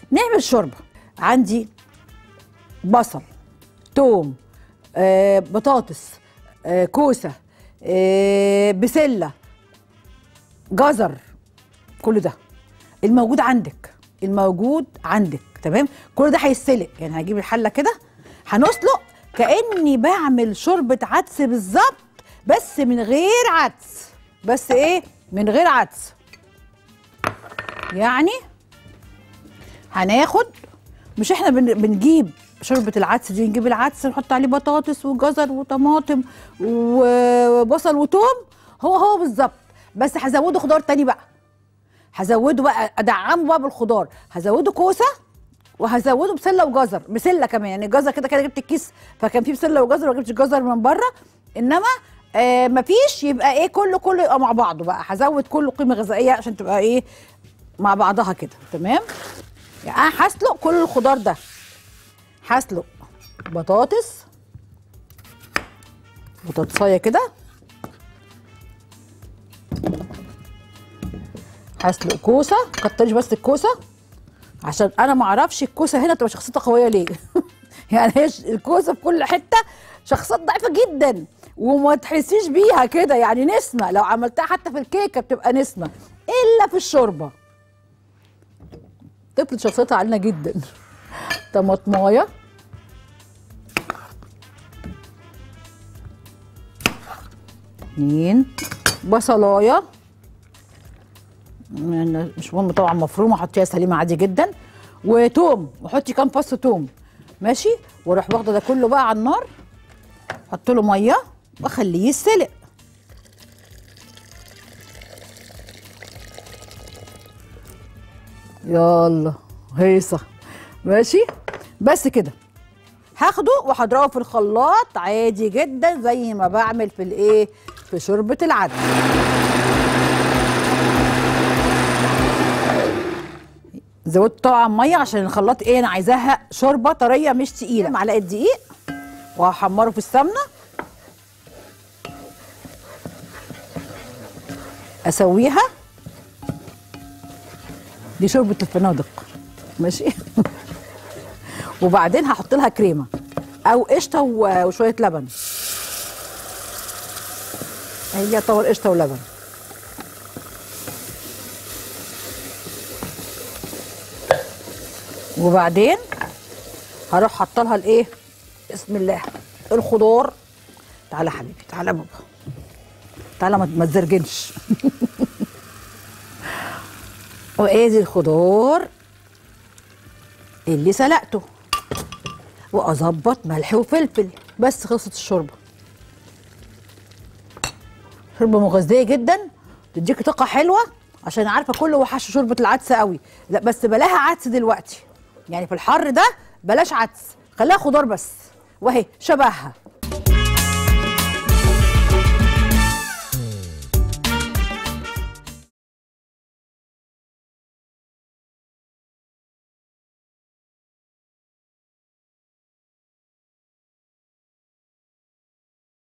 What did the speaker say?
نعمل شوربه. عندي بصل، توم، بطاطس، كوسه، بسله، جزر، كل ده الموجود عندك تمام. كل ده هيتسلق، يعني هجيب الحله كده هنسلق كاني بعمل شوربه عدس بالظبط، بس من غير عدس. بس ايه؟ من غير عدس. يعني هناخد، مش احنا بنجيب شوربه العدس دي، نجيب العدس نحط عليه بطاطس وجزر وطماطم وبصل وتوم، هو بالظبط، بس هزوده خضار تاني بقى. هزوده بقى، ادعمه بقى بالخضار، هزوده كوسه وهزوده بسله وجزر، بسله كمان، يعني الجزر كده كده جبت الكيس فكان فيه بسله وجزر، ما جبتش جزر من بره، انما مفيش، يبقى ايه، كله يبقى مع بعضه بقى. هزود كله قيمه غذائيه عشان تبقى ايه مع بعضها كده تمام. يعني انا هسلق كل الخضار ده، هسلق بطاطسايه كده، هسلق كوسه، كتريش بس الكوسه عشان انا ما اعرفش الكوسه هنا تبقى شخصيتها قويه ليه. يعني هي الكوسه في كل حته شخصيات ضعيفه جدا وما تحسيش بيها كده، يعني نسمه، لو عملتها حتى في الكيكه بتبقى نسمه، الا في الشوربه تفلت شخصيتها علينا جدا. طماطمايه، اتنين بصلايه، مش مهم طبعا مفرومه، حطيها سليمه عادي جدا، وتوم، وحطي كام فص توم ماشي، واروح واخده ده كله بقى على النار، احط له ميه واخليه يتسلق. يلا هيصه ماشي، بس كده هاخده وهضربه في الخلاط عادي جدا زي ما بعمل في الايه، في شوربه العدس. زودت طبعا ميه عشان الخلاط ايه، انا عايزاها شوربه طريه مش تقيله. معلقه دقيق وهحمره في السمنه، اسويها، دي شوربه الفنادق ماشي. وبعدين هحط لها كريمه او قشطه وشويه لبن، هي يعتبر قشطه ولبن. وبعدين هروح حاطه لها الايه، بسم الله، الخضار. تعالى حبيبي، تعالى بابا، تعالى ما تزرجنش. وادي الخضار اللي سلقته، واظبط ملح وفلفل، بس خلصت الشوربه. شوربه مغذيه جدا، تديكي طاقه حلوه، عشان عارفه كله وحش شوربه العدس قوي، لا بس بلاها عدس دلوقتي، يعني في الحر ده بلاش عدس، خليها خضار بس، وهي شبهها